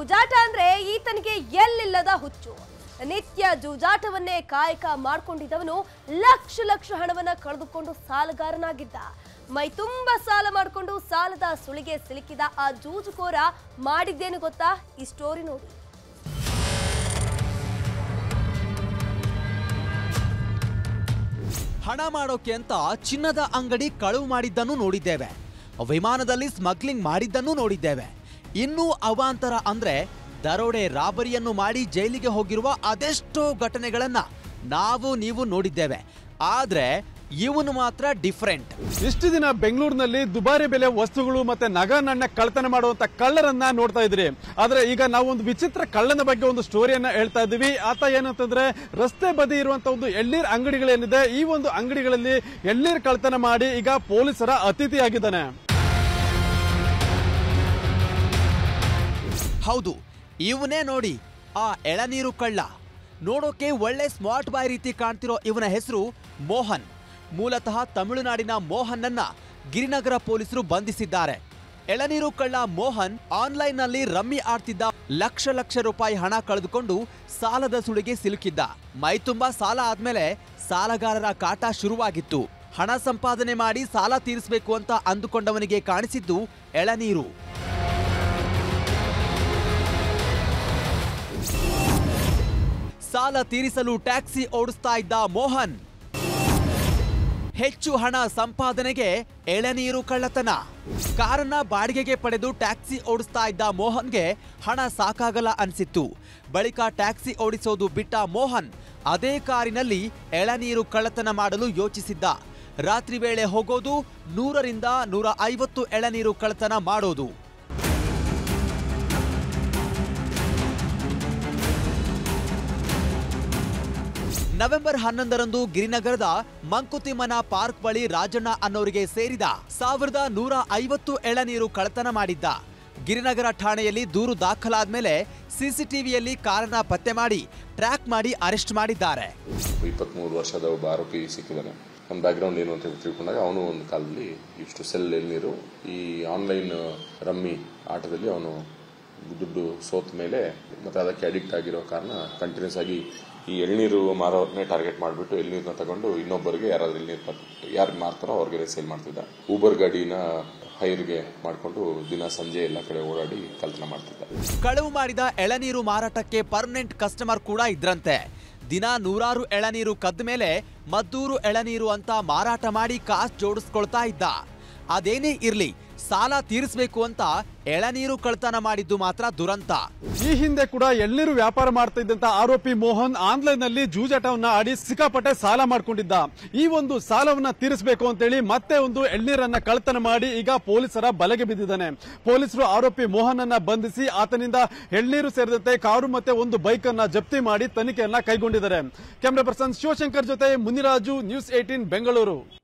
ಜೂಜಾಟ ಅಂದ್ರೆ ಈತನಿಗೆ ಎಲ್ಲಿಲ್ಲದ ಹುಚ್ಚು. ನಿತ್ಯ ಜೂಜಾಟವನ್ನೇ ಕಾಯಕ ಮಾಡಿಕೊಂಡಿದ್ದವನು ಲಕ್ಷ ಲಕ್ಷ ಹಣವನ್ನ ಕಳೆದುಕೊಂಡು ಸಾಲಗಾರನಾಗಿದ್ದ. ಮೈ ತುಂಬಾ ಸಾಲ ಮಾಡಿಕೊಂಡು ಸಾಲದ ಸುಳಿಗೆ ಸಿಲುಕಿದ ಆ ಜೂಜುಕೋರ ಮಾಡಿದ್ದೇನು ಗೊತ್ತಾ? ಈ ಸ್ಟೋರಿ ನೋಡಿ. ಹಣ ಮಾಡೋಕೆ ಅಂತ ಚಿನ್ನದ ಅಂಗಡಿ ಕಳುವು ಮಾಡಿದ್ದನ್ನು ನೋಡಿದ್ದೇವೆ. ವಿಮಾನದಲ್ಲಿ ಸ್ಮಗ್ಲಿಂಗ್ ಮಾಡಿದ್ದನ್ನು ನೋಡಿದ್ದೇವೆ. ಇನ್ನೂ ಅವಾಂತರ ಅಂದ್ರೆ ದರೋಡೆ ರಾಬರಿಯನ್ನು ಮಾಡಿ ಜೈಲಿಗೆ ಹೋಗಿರುವ ಅದೆಷ್ಟೋ ಘಟನೆಗಳನ್ನ ನೀವು ನೋಡಿದ್ದೇವೆ. ಆದ್ರೆ ಇವನು ಮಾತ್ರ ಡಿಫರೆಂಟ್. ಇಷ್ಟು ದಿನ ಬೆಂಗಳೂರಿನಲ್ಲಿ ದುಬಾರಿ ಬೆಲೆ ವಸ್ತುಗಳು ಮತ್ತೆ ನಗನನ್ನ ಕಳ್ಳತನ ಮಾಡುವಂತ ಕಳ್ಳರನ್ನ ನೋಡ್ತಾ ಇದ್ರಿ. ಆದ್ರೆ ಈಗ ನಾವು ಒಂದು ವಿಚಿತ್ರ ಕಳ್ಳನ ಬಗ್ಗೆ ಒಂದು ಸ್ಟೋರಿಯನ್ನ ಹೇಳ್ತಾ ಇದ್ದೀವಿ. ಆತ ಏನಂತಂದ್ರೆ ರಸ್ತೆ ಬದಿ ಇರುವಂತ ಒಂದು ಎಳ್ನೀರ್ ಅಂಗಡಿಗಳೇನಿದೆ, ಈ ಒಂದು ಅಂಗಡಿಗಳಲ್ಲಿ ಎಳ್ನೀರ್ ಕಳ್ಳತನ ಮಾಡಿ ಈಗ ಪೊಲೀಸರ ಅತಿಥಿಯಾಗಿದ್ದಾನೆ. ಹೌದು, ಇವನೇ ನೋಡಿ ಆ ಎಳನೀರು ಕಳ್ಳ. ನೋಡೋಕೆ ಒಳ್ಳೆ ಸ್ಮಾರ್ಟ್ ಬಾಯ್ ರೀತಿ ಕಾಣ್ತಿರೋ ಇವನ ಹೆಸರು ಮೋಹನ್. ಮೂಲತಃ ತಮಿಳುನಾಡಿನ ಮೋಹನ್ನನ್ನ ಗಿರಿನಗರ ಪೊಲೀಸರು ಬಂಧಿಸಿದ್ದಾರೆ. ಎಳನೀರು ಕಳ್ಳ ಮೋಹನ್ ಆನ್ಲೈನ್ ನಲ್ಲಿ ರಮ್ಮಿ ಆಡ್ತಿದ್ದ. ಲಕ್ಷ ಲಕ್ಷ ರೂಪಾಯಿ ಹಣ ಕಳೆದುಕೊಂಡು ಸಾಲದ ಸುಳಿಗೆ ಸಿಲುಕಿದ್ದ. ಮೈತುಂಬಾ ಸಾಲ ಆದ್ಮೇಲೆ ಸಾಲಗಾರರ ಕಾಟ ಶುರುವಾಗಿತ್ತು. ಹಣ ಸಂಪಾದನೆ ಮಾಡಿ ಸಾಲ ತೀರಿಸಬೇಕು ಅಂತ ಅಂದುಕೊಂಡವನಿಗೆ ಕಾಣಿಸಿದ್ದು ಎಳನೀರು. ಸಾಲ ತೀರಿಸಲು ಟ್ಯಾಕ್ಸಿ ಓಡಿಸ್ತಾ ಇದ್ದ ಮೋಹನ್. ಹೆಚ್ಚು ಹಣ ಸಂಪಾದನೆಗೆ ಎಳನೀರು ಕಳ್ಳತನ. ಕಾರನ್ನ ಬಾಡಿಗೆಗೆ ಪಡೆದು ಟ್ಯಾಕ್ಸಿ ಓಡಿಸ್ತಾ ಇದ್ದ ಮೋಹನ್ಗೆ ಹಣ ಸಾಕಾಗಲ್ಲ ಅನ್ಸಿತ್ತು. ಬಳಿಕ ಟ್ಯಾಕ್ಸಿ ಓಡಿಸೋದು ಬಿಟ್ಟ ಮೋಹನ್ ಅದೇ ಕಾರಿನಲ್ಲಿ ಎಳನೀರು ಕಳ್ಳತನ ಮಾಡಲು ಯೋಚಿಸಿದ್ದ. ರಾತ್ರಿ ವೇಳೆ ಹೋಗೋದು, 100 ರಿಂದ 150 ಎಳನೀರು ಕಳ್ಳತನ ಮಾಡೋದು. ನವೆಂಬರ್ 11ರಂದು ಗಿರಿನಗರದ ಮಂಕುತಿಮ್ಮನ ಪಾರ್ಕ್ ಬಳಿ ರಾಜಣ್ಣ ಅನ್ನೋರಿಗೆ ಸೇರಿದ 1150 ಎಳನೀರು ಕಳ್ಳತನ ಮಾಡಿದ್ದ. ಗಿರಿನಗರ ಠಾಣೆಯಲ್ಲಿ ದೂರು ದಾಖಲಾದ್ಮೇಲೆ ಸಿಸಿಟಿವಿಯಲ್ಲಿ ಕಾರನ್ನ ಪತ್ತೆ ಮಾಡಿ ಟ್ರ್ಯಾಕ್ ಮಾಡಿ ಅರೆಸ್ಟ್ ಮಾಡಿದ್ದಾರೆ. 23 ವರ್ಷದ ಒಬ್ಬ ಆರೋಪಿ ಸಿಕ್ಕಿದ್ದಾನೆ. ನಮ್ಮ ಬ್ಯಾಕ್ಗ್ರೌಂಡ್ ಏನು ಅಂತ ತಿಳ್ಕೊಂಡಾಗ ಅವನು ಒಂದು ಕಾಲದಲ್ಲಿ ಇಷ್ಟು ಸೆಲ್ ಎಳ್ನೀರು ಈ ಆನ್ಲೈನ್ ರಮ್ಮಿ ಆಟದಲ್ಲಿ ಅವನು ದುಡ್ಡು ಸೋತ ಮೇಲೆ ಮತ್ತೆ ಅದಕ್ಕೆ ಅಡಿಕ್ಟ್ ಆಗಿರೋ ಕಾರಣ ಕಂಟಿನ್ಯೂಸ್ ಆಗಿ ಈ ಎಳ್ನೀರು ಮಾರೋರ್ನೇ ಟಾರ್ಗೆಟ್ ಮಾಡಿಬಿಟ್ಟು ಎಳ್ನೀರನ್ನ ತಗೊಂಡು ಇನ್ನೊಬ್ಬರಿಗೆ ಯಾರು ಮಾರ್ತಾರೋ ಅವ್ರಿಗೆ ಸೇಲ್ ಮಾಡ್ತಿದ್ದ. ಊಬರ್ ಗಾಡಿನ ಹೈರ್ಗೆ ಮಾಡಿಕೊಂಡು ದಿನ ಸಂಜೆ ಎಲ್ಲ ಕಡೆ ಓಡಾಡಿ ಕಳ್ಳತನ ಮಾಡ್ತಿದ್ದ. ಕಳವು ಮಾಡಿದ ಎಳನೀರು ಮಾರಾಟಕ್ಕೆ ಪರ್ಮನೆಂಟ್ ಕಸ್ಟಮರ್ ಕೂಡ ಇದ್ರಂತೆ. ದಿನ 100 ಎಳನೀರು ಕದ್ದ ಮೇಲೆ ಮದ್ದೂರು ಎಳನೀರು ಅಂತ ಮಾರಾಟ ಮಾಡಿ ಕಾಸು ಜೋಡಿಸ್ಕೊಳ್ತಾ ಇದ್ದ. ಅದೇನೇ ಇರ್ಲಿ, ಸಾಲ ತೀರಿಸಬೇಕು ಅಂತ ಎಳನೀರು ಕಳ್ಳತನ ಮಾಡಿದ್ದು ಮಾತ್ರ ದುರಂತ. ಈ ಹಿಂದೆ ಕೂಡ ಎಳ್ನೀರು ವ್ಯಾಪಾರ ಮಾಡ್ತಾ ಇದ್ದಂತ ಆರೋಪಿ ಮೋಹನ್ ಆನ್ಲೈನ್ ನಲ್ಲಿ ಜೂಜಾಟವನ್ನ ಆಡಿ ಸಿಕ್ಕಾಪಟ್ಟೆ ಸಾಲ ಮಾಡ್ಕೊಂಡಿದ್ದ. ಈ ಒಂದು ಸಾಲವನ್ನ ತೀರಿಸಬೇಕು ಅಂತೇಳಿ ಮತ್ತೆ ಒಂದು ಎಳ್ನೀರನ್ನ ಕಳ್ಳತನ ಮಾಡಿ ಈಗ ಪೊಲೀಸರ ಬಲೆಗೆ ಬಿದ್ದಿದ್ದಾನೆ. ಪೊಲೀಸರು ಆರೋಪಿ ಮೋಹನ್ ಅನ್ನ ಬಂಧಿಸಿ ಆತನಿಂದ ಎಳ್ನೀರು ಸೇರಿದಂತೆ ಕಾರು ಮತ್ತೆ ಒಂದು ಬೈಕ್ ಅನ್ನ ಜಪ್ತಿ ಮಾಡಿ ತನಿಖೆಯನ್ನ ಕೈಗೊಂಡಿದ್ದಾರೆ. ಕ್ಯಾಮೆರಾ ಪರ್ಸನ್ ಶಿವಶಂಕರ್ ಜೊತೆ ಮುನಿರಾಜು, ನ್ಯೂಸ್ 18 ಬೆಂಗಳೂರು.